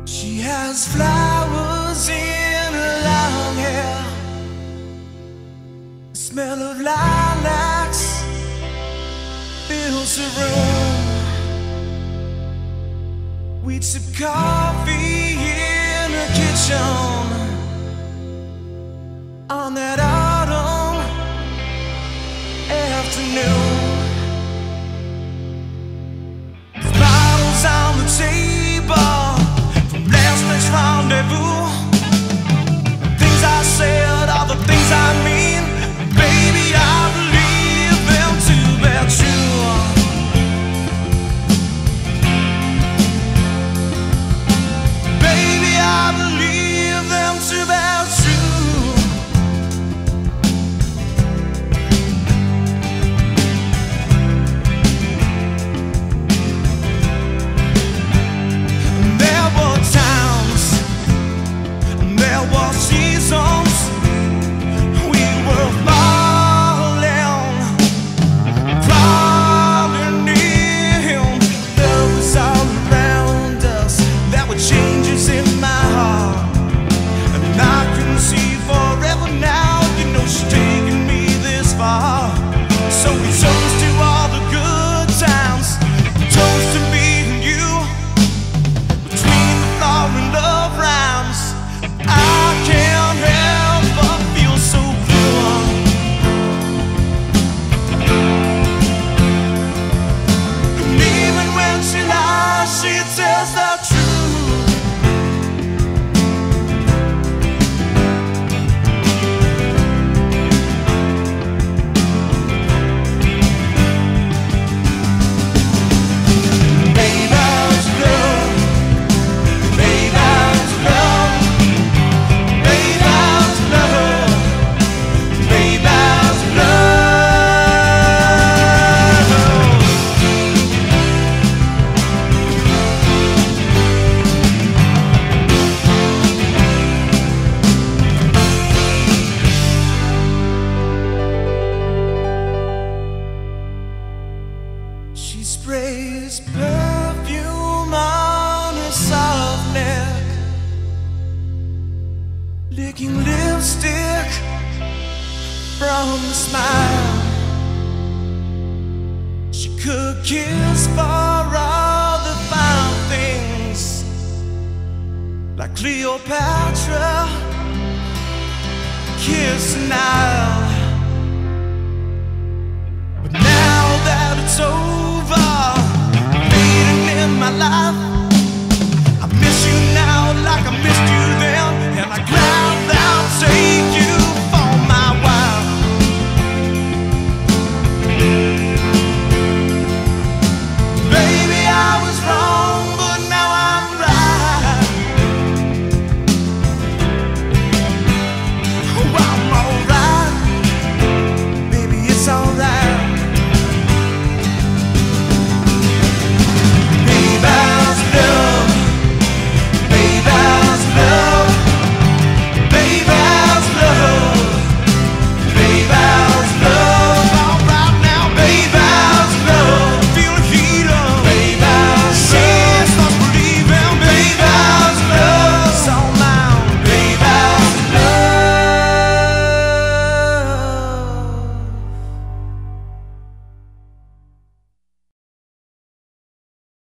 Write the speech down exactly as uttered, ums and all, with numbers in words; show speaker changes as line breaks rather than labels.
She has flowers in her long hair, the smell of lilacs fills her room. We'd sip coffee in her kitchen on that autumn afternoon. There's bottles on the table from last night's rendezvous. Things I said are the things I mean. Baby, I believe them to be true. Baby, I believe them to be true. There were times, there were seasons, we were falling, falling in. Love was all around us. There were changes in my heart, and I can see forever now. You know she's taken me this far. So we toast to all the good times, toast to me and you. Between the flower and love rhymes, I can't help but feel so pure. And even when she lies, she tells the truth. Baby's love, baby's love, baby's love, baby's love. She sprays perfume on her soft neck, licking lipstick from the smile. She could kiss for all the fine things, like Cleopatra kissing Nile. But now that it's over, fading in my life,